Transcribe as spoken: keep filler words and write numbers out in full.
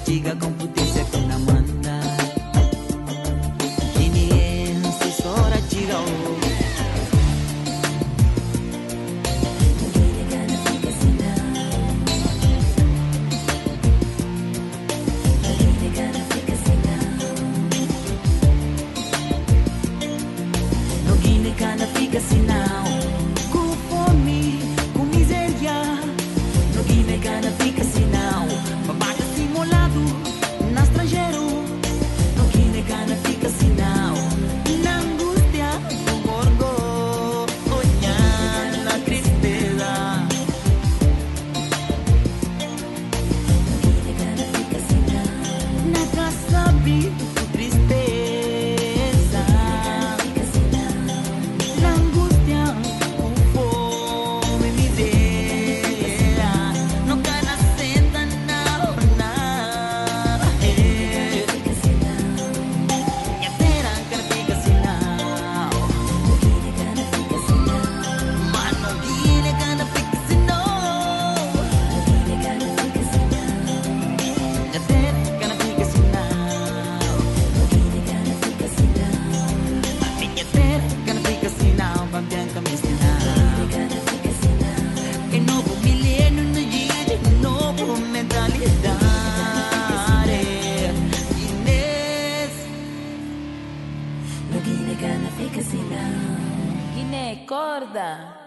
chica con putizia con Amanda. Kini en si sora chica oh. Kana fica sinal com fome, com miséria. No Guiné Kana fica sinal babaca simulado na estrangeiro. No Guiné Kana fica sinal na angústia do morgo, olhar na tristeza. No Guiné Kana fica sinal na casa vivo tristeza. Guiné, corda.